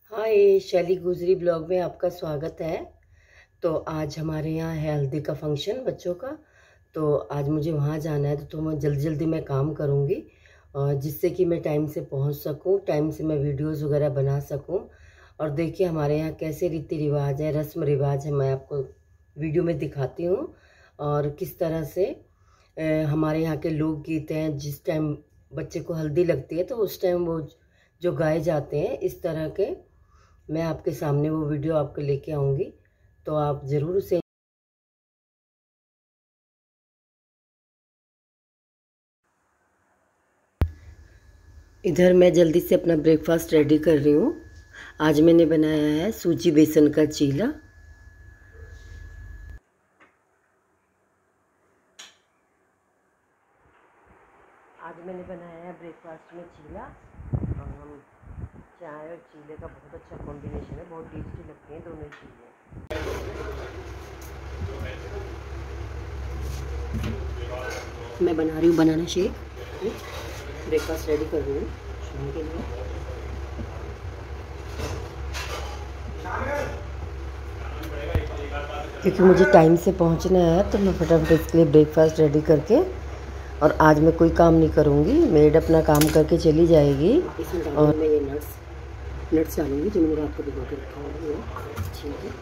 हाय, शैली गुजरी ब्लॉग में आपका स्वागत है। तो आज हमारे यहाँ है हल्दी का फंक्शन बच्चों का। तो आज मुझे वहाँ जाना है, तो मैं जल्दी जल्दी मैं काम करूँगी जिससे कि मैं टाइम से पहुँच सकूँ, टाइम से मैं वीडियोस वगैरह बना सकूँ। और देखिए हमारे यहाँ कैसे रीति रिवाज है, रस्म रिवाज है, मैं आपको वीडियो में दिखाती हूँ। और किस तरह से हमारे यहाँ के लोकगीत हैं, जिस टाइम बच्चे को हल्दी लगती है तो उस टाइम वो जो गाए जाते हैं, इस तरह के मैं आपके सामने वो वीडियो आपके लेके आऊँगी। तो आप ज़रूर उसे इधर मैं जल्दी से अपना ब्रेकफास्ट रेडी कर रही हूँ। आज मैंने बनाया है सूजी बेसन का चीला। आज मैंने बनाया है ब्रेकफास्ट में चीला। और चाय और चीले का बहुत अच्छा कॉम्बिनेशन है, बहुत टेस्टी लगते हैं दोनों चीज़ें। मैं बना रही हूँ बनाना शेक। ब्रेकफास्ट रेडी कर रही हूँ शाम के लिए। क्योंकि मुझे टाइम से पहुँचना है तो मैं फटाफट इसके लिए ब्रेकफास्ट रेडी करके, और आज मैं कोई काम नहीं करूँगी, मेड अपना काम करके चली जाएगी। और मैं ये नट्स डालूँगी जो मैंने रात को भिगो के रखा हुआ है। ठीक है,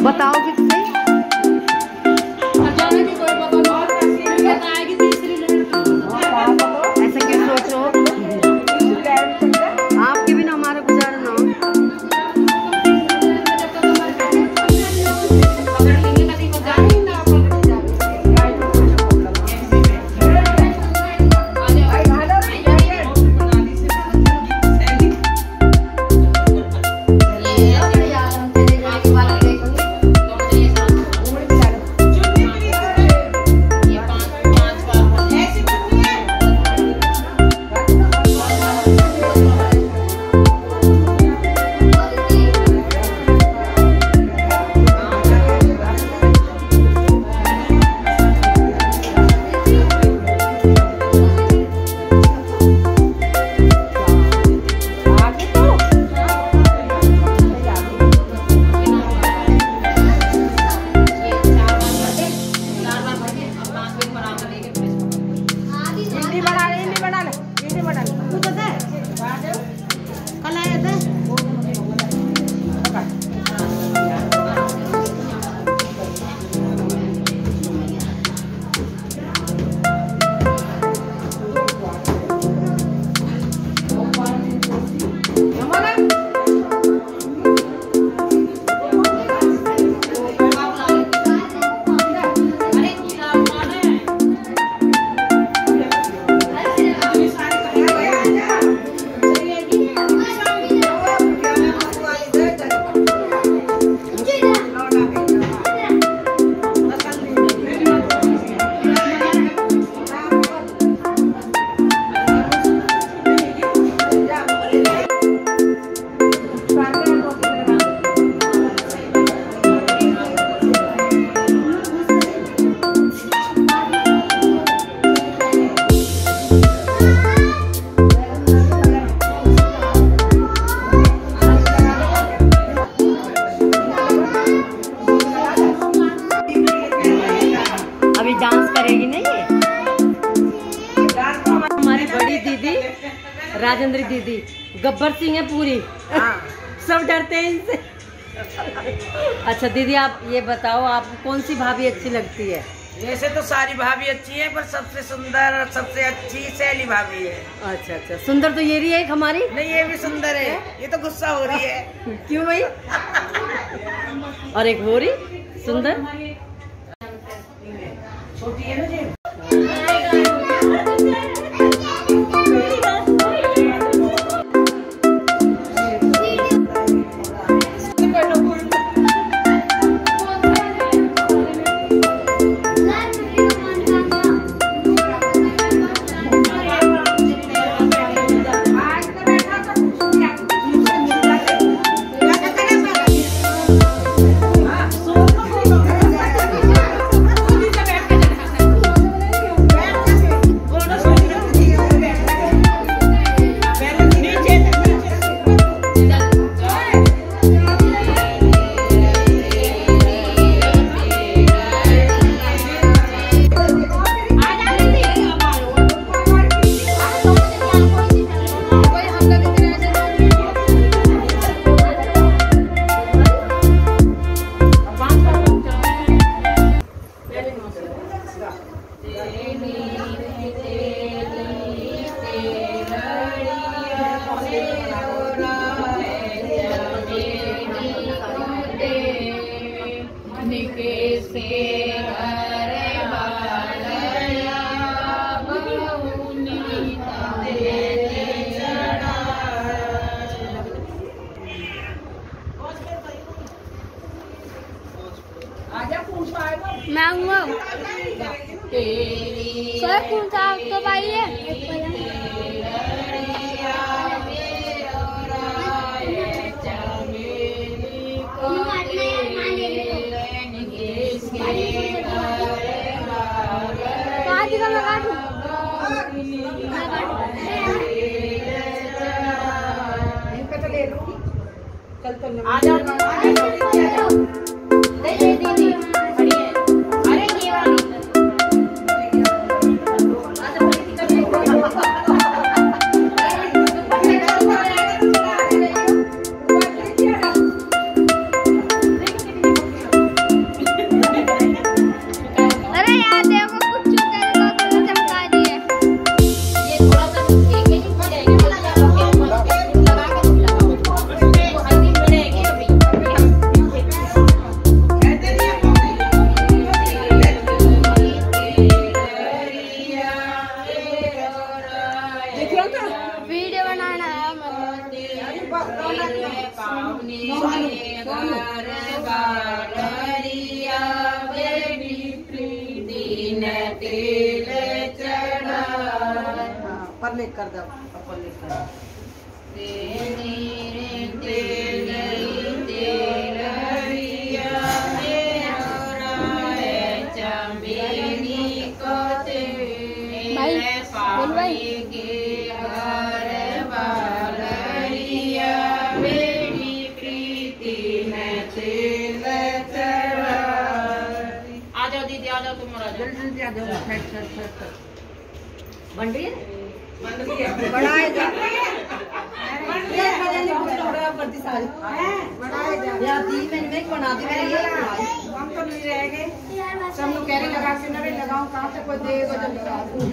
बताओ किससे? ऐसा क्यों सोच रहे हो? आपके बिना हमारा गुजारा ना हो। राजेंद्र दीदी गब्बर सिंह है पूरी। हाँ। सब डरते हैं इनसे। अच्छा दीदी आप ये बताओ आपको कौन सी भाभी अच्छी लगती है? वैसे तो सारी भाभी अच्छी है पर सबसे सुंदर और सबसे अच्छी सैली भाभी है। अच्छा अच्छा सुंदर तो ये रही है एक हमारी। नहीं ये भी सुंदर है, ये तो गुस्सा हो रही है। क्यों भाई? और एक वो रही सुंदर छोटी है ना जी। मैं आऊंगा सर कौन सा तो भाई है आ जाओ वीडियो बनाना है पर लिख कर दो भाई बोल भाई। आ जाओ दीदी, आ जाओ, तुम आ जाओ, जल्दी आ जाओ। बन रही है बढ़ाए जा यार दी मैंने बना दी मेरे ये हम तो नहीं रह गए सब लोग कह रहे लगा के नरे लगाऊं कहाँ से कोई देगा जब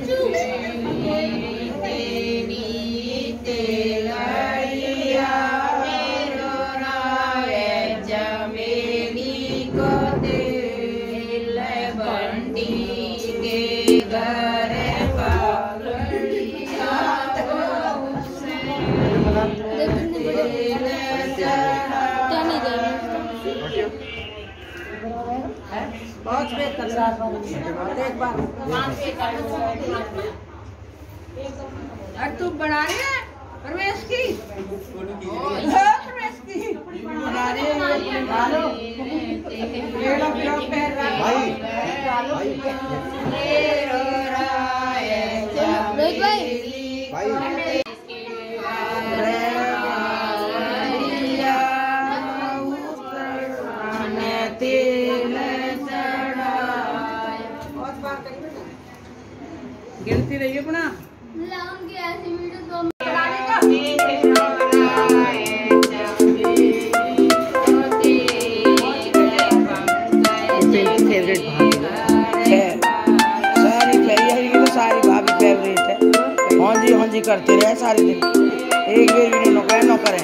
बहुत बेहतर एक बार तू बना रही है प्रवेश की प्रवेश की बना रही है गिनती रही अपना ऐसी वीडियो तो फेवरेट सारी भाभी फेवरेट है हाँ जी करते रहे सारे दिन एक बार भी न करें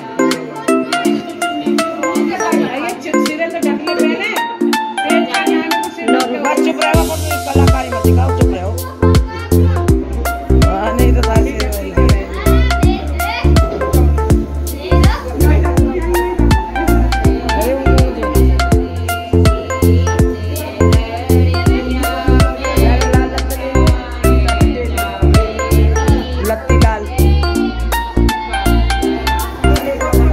बस चुप रहो कलाकारी मत दिखाओ चुप रहो नहीं तो लत्ती लाल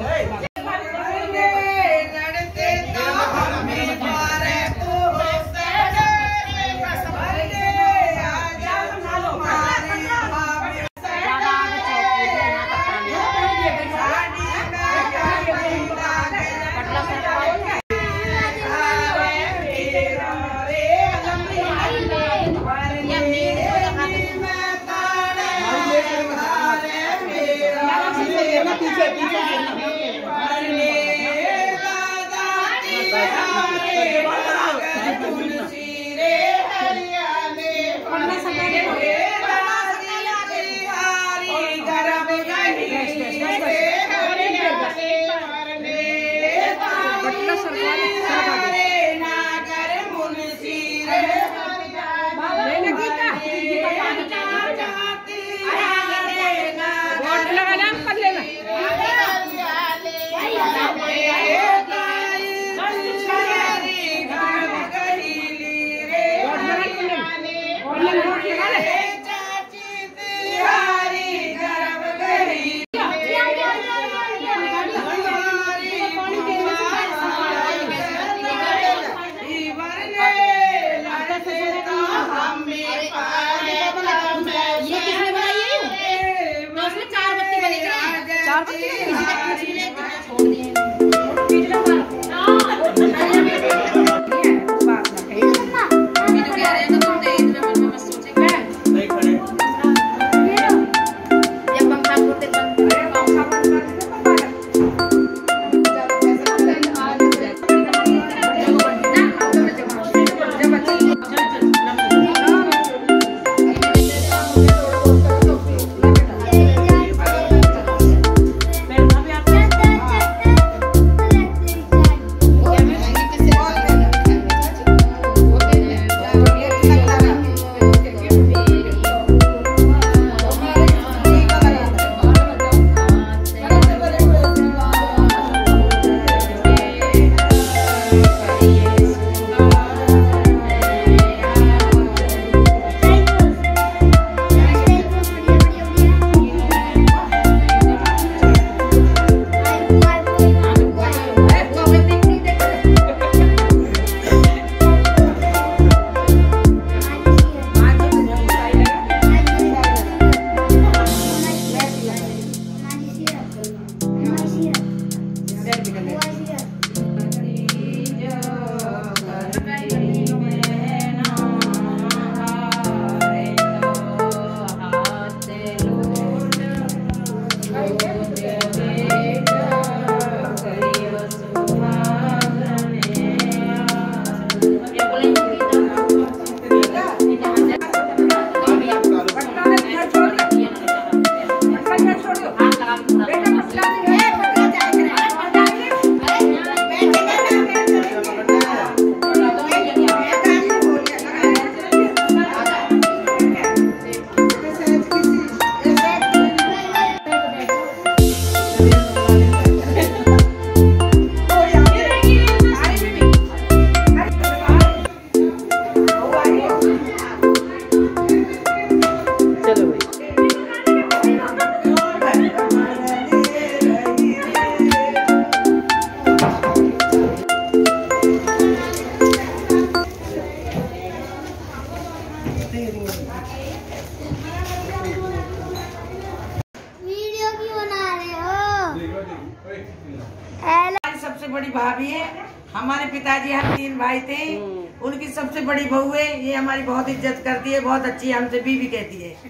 सबसे बड़ी भाभी है। हमारे पिताजी हम 3 भाई थे, उनकी सबसे बड़ी बहू है। ये हमारी बहुत इज्जत करती है, बहुत अच्छी, हमसे बीवी कहती है।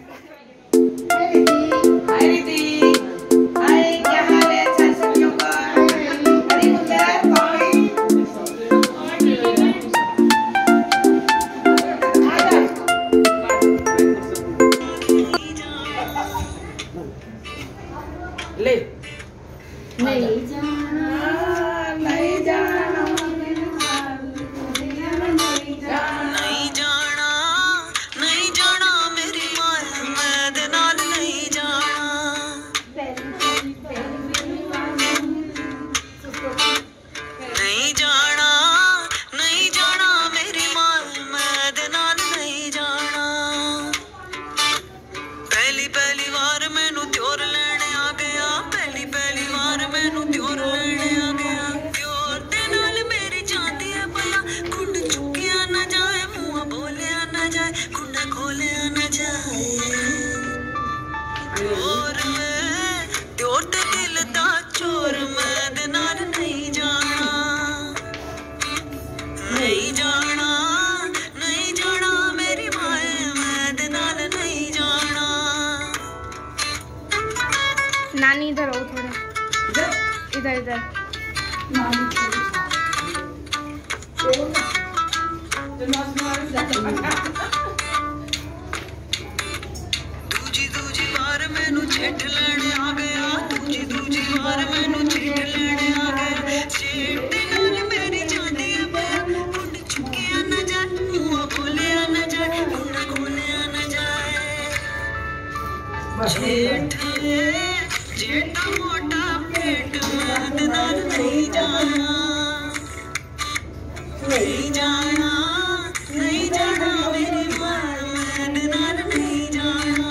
हाय दीदी, हाय, क्या हाल है? अच्छा सभी का ले नहीं जाना, नहीं जाना, नहीं जाना, नहीं जाना मेरी मां, मैं दे नाल नहीं जाना, नहीं जाना, नहीं जाना मेरी मां, मैं दे नाल नहीं जाना। पहली पहली बार मैनू त्योर लेने आ गया, पहली पहली बार मैनू त्योर इधर इधर। दूजी बार मैनू छिट लेने आ गया, दूजी बार मैनू छिट लेने आ गया। छेड़ नाल मेरी जानी है कुंड चुकिया न जाए, मुंह खोलिया न जाए, कुंड खोलिया न जाए। जेठा मोटा पेट मर्द नाल नहीं जाना, नहीं जाना, नहीं जाना मेरी मर्द नाल नहीं जाना।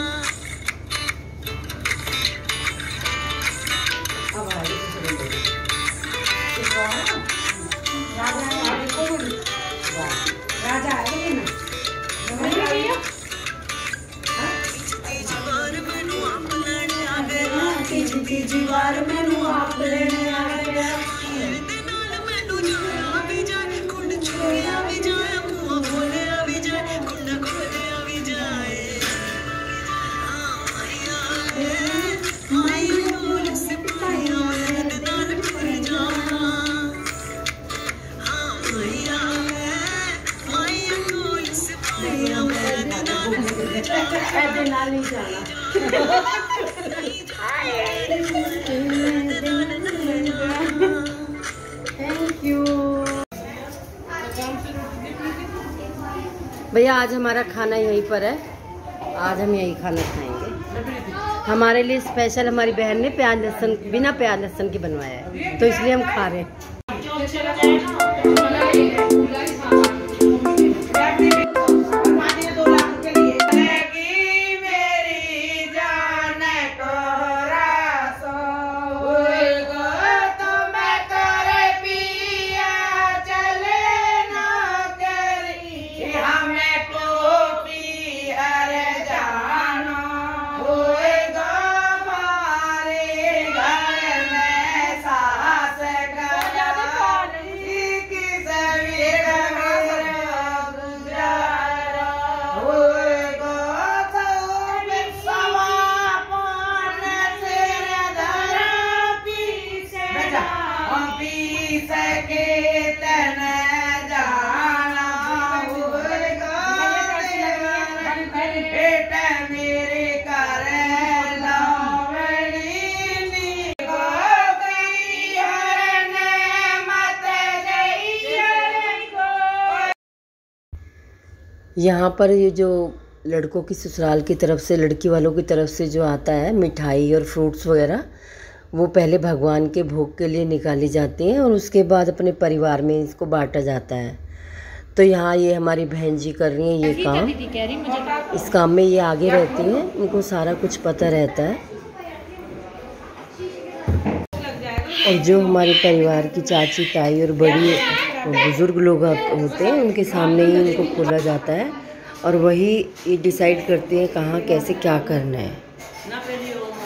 राजा आएगी ना तीजी बार मैनू आप लेने आ गया। मैनू जाया भी जाए, कुंड चुकिया भी जाए, मुंह खोलिया भी जाए, कुंड खोलिया भी जाए। माया बोल सिपाहिया मर्द नाल टुर जाना। हाँ माया बोल सिपाहिया मर्द नाल टुर जाना। ऐसे नाल नहीं जाना। थैंक यू भैया। आज हमारा खाना यहीं पर है, आज हम यही खाना खाएंगे। हमारे लिए स्पेशल हमारी बहन ने प्याज लहसुन बिना प्याज लहसुन के बनवाया है, तो इसलिए हम खा रहे हैं। यहाँ पर ये जो लड़कों की ससुराल की तरफ से, लड़की वालों की तरफ से जो आता है मिठाई और फ्रूट्स वगैरह, वो पहले भगवान के भोग के लिए निकाली जाती हैं और उसके बाद अपने परिवार में इसको बांटा जाता है। तो यहाँ ये हमारी बहन जी कर रही हैं ये काम। इस काम में ये आगे रहती हैं, उनको सारा कुछ पता रहता है। और जो हमारे परिवार की चाची, ताई और बड़ी बुज़ुर्ग लोग होते हैं, उनके सामने ही इनको खोला जाता है और वही ये डिसाइड करते हैं कहाँ कैसे क्या करना है।